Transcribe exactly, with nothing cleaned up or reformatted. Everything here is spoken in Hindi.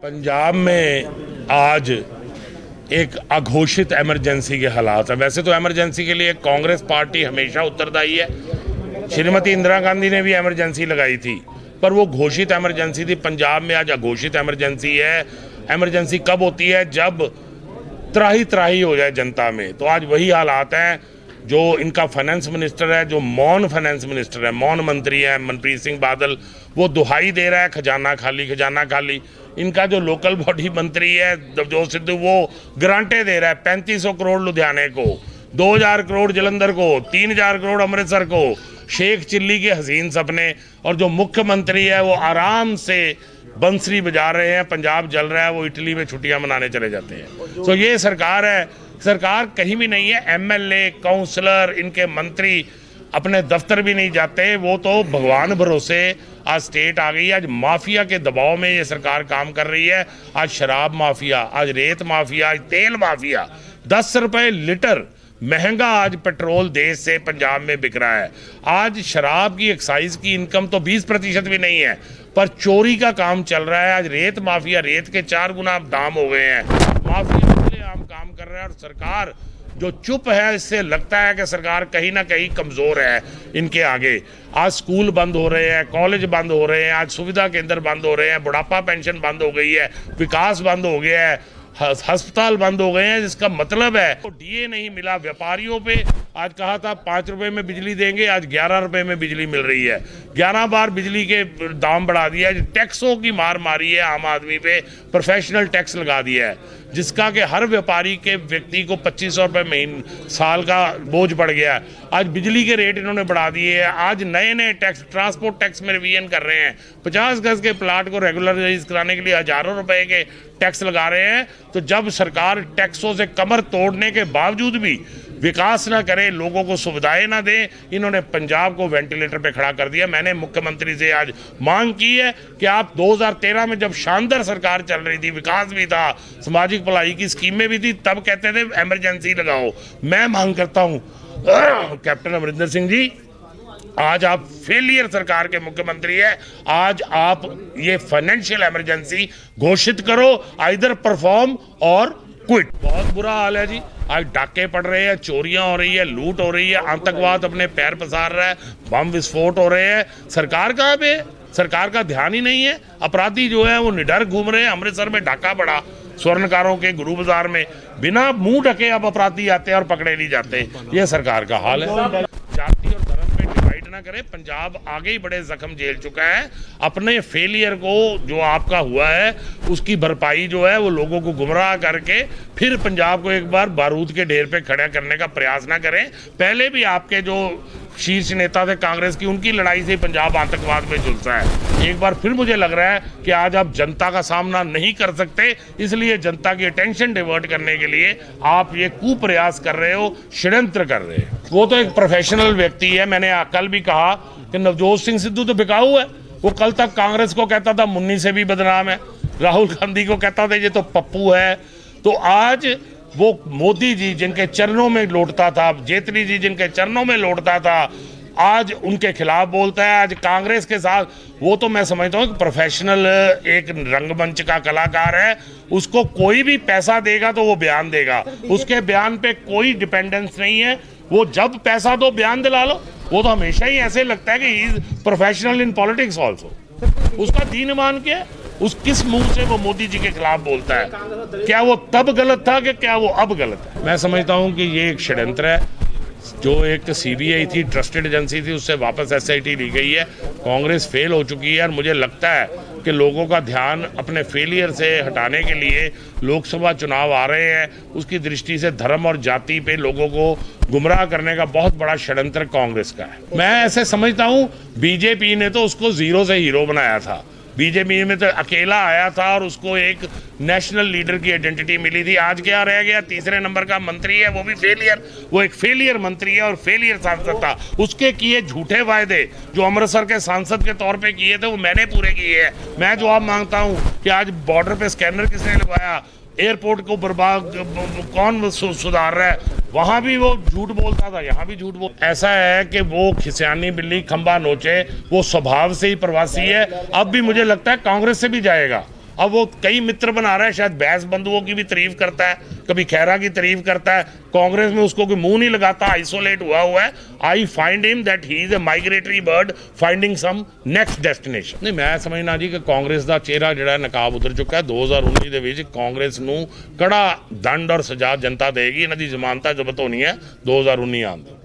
पंजाब में आज एक अघोषित इमरजेंसी के हालात है। वैसे तो इमरजेंसी के लिए कांग्रेस पार्टी हमेशा उत्तरदायी है। श्रीमती इंदिरा गांधी ने भी इमरजेंसी लगाई थी, पर वो घोषित इमरजेंसी थी। पंजाब में आज अघोषित इमरजेंसी है। इमरजेंसी कब होती है? जब त्राही त्राही हो जाए जनता में। तो आज वही हालात हैं। जो इनका फाइनेंस मिनिस्टर है, जो मौन फाइनेंस मिनिस्टर है, मौन मंत्री है मनप्रीत सिंह बादल, वो दुहाई दे रहा है खजाना खाली खजाना खाली। इनका जो लोकल बॉडी मंत्री है नवजोत सिद्धू, वो ग्रांटे दे रहा है पैंतीस सौ करोड़ लुधियाने को, दो हज़ार करोड़ जलंधर को, तीन हज़ार करोड़ अमृतसर को। शेख चिल्ली के हसीन सपने। और जो मुख्यमंत्री है वो आराम से बंसरी बजा रहे हैं। पंजाब जल रहा है, वो इटली में छुट्टियां मनाने चले जाते हैं। तो ये सरकार है। सरकार कहीं भी नहीं है। एमएलए, काउंसलर, इनके मंत्री अपने दफ्तर भी नहीं जाते। वो तो भगवान भरोसे आज स्टेट आ गई है। आज माफिया के दबाव में ये सरकार काम कर रही है। आज शराब माफिया, आज रेत माफिया, आज तेल माफिया। दस रुपए लीटर महंगा आज पेट्रोल देश से पंजाब में बिक रहा है। आज शराब की एक्साइज की इनकम तो बीस प्रतिशत भी नहीं है, पर चोरी का काम चल रहा है। आज रेत माफिया, रेत के चार गुना दाम हो गए हैं। माफिया हम काम कर रहे हैं। और सरकार जो चुप है, इससे लगता है कि सरकार कहीं ना कहीं कमजोर है इनके आगे। आज स्कूल बंद हो रहे हैं, कॉलेज बंद हो रहे हैं, आज सुविधा केंद्र बंद हो रहे हैं, बुढ़ापा पेंशन बंद हो गई है, विकास बंद हो गया है, अस्पताल बंद हो गए हैं। जिसका मतलब है तो डीए नहीं मिला व्यापारियों पे। आज कहा था पाँच रुपए में बिजली देंगे, आज ग्यारह रुपए में बिजली मिल रही है। ग्यारह बार बिजली के दाम बढ़ा दिया है। टैक्सों की मार मारी है आम आदमी पे, प्रोफेशनल टैक्स लगा दिया है, जिसका कि हर व्यापारी के व्यक्ति को पच्चीस सौ रुपये महीने साल का बोझ बढ़ गया है। आज बिजली के रेट इन्होंने बढ़ा दिए हैं। आज नए नए टैक्स, ट्रांसपोर्ट टैक्स में रिवीजन कर रहे हैं। पचास गज के प्लाट को रेगुलराइज कराने के लिए हजारों रुपए के टैक्स लगा रहे हैं। तो जब सरकार टैक्सों से कमर तोड़ने के बावजूद भी विकास ना करे, लोगों को सुविधाएं ना दे, इन्होंने पंजाब को वेंटिलेटर पे खड़ा कर दिया। मैंने मुख्यमंत्री से आज मांग की है कि आप दो हज़ार तेरह में जब शानदार सरकार चल रही थी, विकास भी था, सामाजिक भलाई की स्कीमें भी थी, तब कहते थे इमरजेंसी लगाओ। मैं मांग करता हूं कैप्टन अमरिंदर सिंह जी, आज आप फेलियर सरकार के मुख्यमंत्री है। आज आप ये फाइनेंशियल इमरजेंसी घोषित करो, आइदर परफॉर्म और क्विट। बहुत बुरा हाल है जी। आज डाके पड़ रहे हैं, चोरियां हो रही है, लूट हो रही है, आतंकवाद अपने पैर पसार रहा है, बम विस्फोट हो रहे हैं। सरकार कहाँ पे? सरकार का ध्यान ही नहीं है। अपराधी जो है वो निडर घूम रहे हैं। अमृतसर में डाका पड़ा स्वर्णकारों के गुरु बाजार में, बिना मुंह ढके अब अपराधी आते हैं और पकड़े नहीं जाते। ये सरकार का हाल है। जाति और धर्म पे डिवाइड ना करे। पंजाब आगे ही बड़े जख्म झेल चुका है। अपने फेलियर को जो आपका हुआ है उसकी भरपाई जो है वो लोगों को गुमराह करके फिर पंजाब को एक बार बारूद के ढेर पे खड़ा करने का प्रयास ना करें। पहले भी आपके जो शीर्ष नेता थे कांग्रेस की, उनकी लड़ाई से पंजाब आतंकवाद में झुलसा है। एक बार फिर मुझे लग रहा है कि आज आप जनता का सामना नहीं कर सकते, इसलिए जनता की अटेंशन डिवर्ट करने के लिए आप ये कुप्रयास कर रहे हो, षड्यंत्र कर रहे हो। वो तो एक प्रोफेशनल व्यक्ति है। मैंने कल भी कहा कि नवजोत सिंह सिद्धू तो बिकाऊ है। वो कल तक कांग्रेस को कहता था मुन्नी से भी बदनाम है, राहुल गांधी को कहता था ये तो पप्पू है। तो आज वो मोदी जी जिनके चरणों में लौटता था, जेटली जी जिनके चरणों में लौटता था, आज उनके खिलाफ बोलता है। आज कांग्रेस के साथ वो तो मैं समझता हूँ कि प्रोफेशनल एक रंगमंच का कलाकार है। उसको कोई भी पैसा देगा तो वो बयान देगा। उसके बयान पे कोई डिपेंडेंस नहीं है। वो जब पैसा दो बयान दिला लो। वो तो हमेशा ही ऐसे लगता है कि he is professional in politics also. उसका दीन मान के उस किस मुंह से वो मोदी जी के खिलाफ बोलता है? क्या वो तब गलत था कि क्या वो अब गलत है? मैं समझता हूं कि ये एक षड्यंत्र है। जो एक सीबीआई थी, ट्रस्टेड एजेंसी थी, उससे वापस एसआईटी ली गई है। कांग्रेस फेल हो चुकी है और मुझे लगता है कि लोगों का ध्यान अपने फेलियर से हटाने के लिए लोकसभा चुनाव आ रहे हैं, उसकी दृष्टि से धर्म और जाति पे लोगों को गुमराह करने का बहुत बड़ा षड्यंत्र कांग्रेस का है। मैं ऐसे समझता हूँ बीजेपी ने तो उसको जीरो से हीरो बनाया था। बीजेपी में तो अकेला आया था और उसको एक नेशनल लीडर की आइडेंटिटी मिली थी। आज क्या रह गया? तीसरे नंबर का मंत्री है, वो भी फेलियर। वो एक फेलियर मंत्री है और फेलियर सांसद था। उसके किए झूठे वायदे जो अमृतसर के सांसद के तौर पे किए थे वो मैंने पूरे किए हैं। मैं जवाब मांगता हूँ कि आज बॉर्डर पे स्कैनर किसने लगवाया? एयरपोर्ट को बर्बाद कौन सुधार रहा है? वहां भी वो झूठ बोलता था, यहाँ भी झूठ बोल। ऐसा है कि वो खिसियानी बिल्ली खंबा नोचे, वो स्वभाव से ही प्रवासी है। अब भी मुझे लगता है कांग्रेस से भी जाएगा। अब वो कई मित्र बना रहा है, शायद बैस बंधुओं की भी तारीफ करता है, कभी खैरा की तारीफ करता है, कांग्रेस में उसको कोई मुंह नहीं लगाता, आइसोलेट हुआ हुआ है। I find him that he is a migratory bird finding some next destination. नहीं, मैं समझना जी कि कांग्रेस का चेहरा जिहड़ा नकाब उतर चुका है। दो हज़ार उन्नीस ਦੇ ਵਿੱਚ कांग्रेस ਨੂੰ कड़ा दंड और सजा जनता देगी। इन्हां दी जमानत जब्त होनी है दो हज़ार उन्नीस आउण दी।